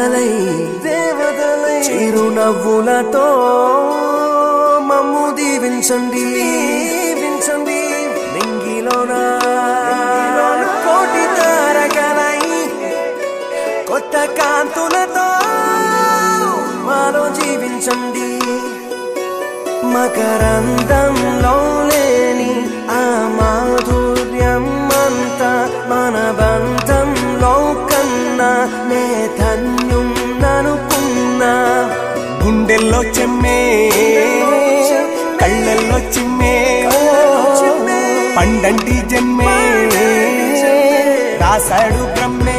దేవతలై చిరునవ్వులతో మమ్ము దీవించండి నింగిలోన కోటి తారకలై కొత్త కాంతులతో మాలో జీవించండి మకరందంలో లేని ఆ మాధుర్యం అంతా మన బంధంలో కన్నా నే ధన్యున్ననుకున్నా గుండెల్లో చెమ్మే కళ్ళల్లో చిమ్మే పండంటి జన్మే రాసాడు బ్రహ్మే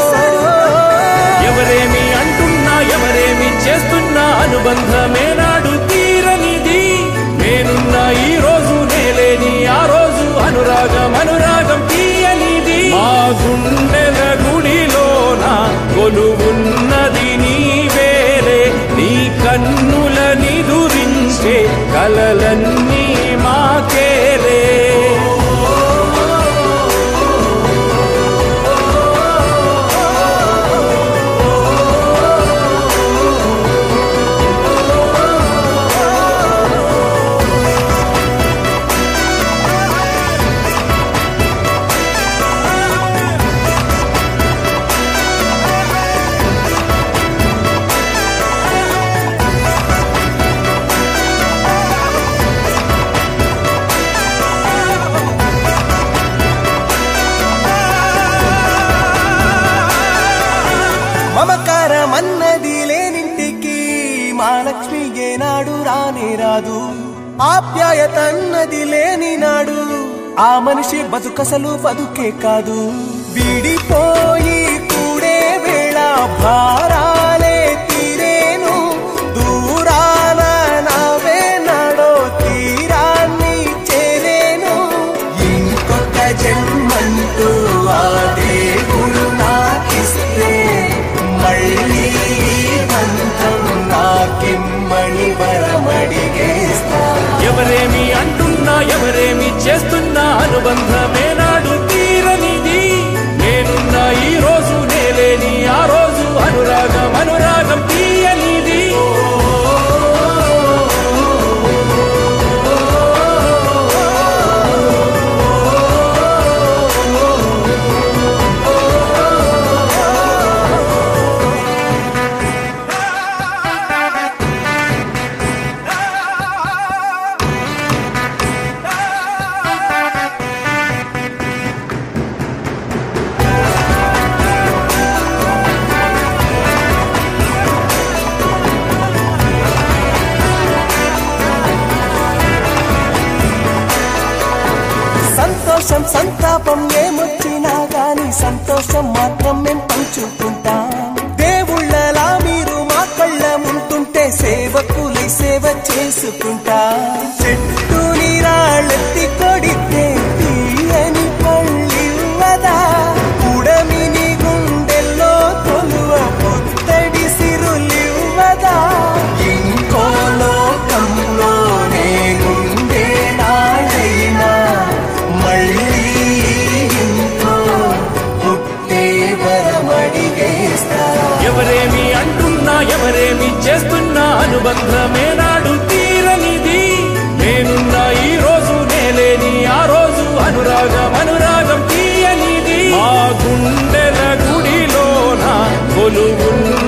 ఎవరేమి అంటున్నా ఎవరేమి చేస్తున్నా అనుబంధమే నాడు తీరనిది నేనున్నా ఈ రోజు నేలేని ఆ రోజు అనురాగం తీయనిది మా గుండెల గుడిలోన కొలువున్నది నీవేలే నీ కన్నుల నిదురించే కలలన్నీ మాకేలే మమకారమన్నది లేనింటికి మహాలక్ష్మి ఏనాడు రానే రాదు ఆప్యాయతన్నది లేని నాడు ఆ మనిషి బతుకసలు బతుకే కాదు విడిపోయి కూడే వేళ భారాలే తీరేను దూరాన నావే నాడో తీరాన్ని చేరేను ఇంకొక జన్మంటూ ఆ దేవుడు నాకిస్తే మళ్ళీ బంధం నాకిమ్మని వరమడిగేస్తా ఎవరేమి అంటున్నా ఎవరేమి చేస్తున్నా అనుబంధమే నాడు తీరనిది నేనున్నా ఈ రోజు నేలేని ఆ రోజు అనురాగం తీయనిది సంతోషం సంతాపం ఏమొచ్చినా గాని సంతోషం మాత్రం మేం పంచుకుంటాం దేవుళ్ళలా మీరు మా కళ్ళ ముంటుంటే సేవకులై సేవ చేసుకుంటా చెట్టు నీరాళ్ళెత్తి కొడితే తీయని పళ్ళివ్వదా ఉడమిని గుండెల్లో కొలువ పుత్తడి సిరులివ్వదా ఇంకో లోకంలో నేనుండే నాడైనా మళ్ళీ ఇంకో పుట్టే వరమడిగేస్తా ఎవరేమి అంటున్నా ఎవరేమి చేస్తున్నా అనుబంధమే నాడు తీరనిది నేనున్నా ఈ రోజు నేలేని ఆ రోజు అనురాగం తీయనిది మా గుండెల గుడిలోన కొలువున్న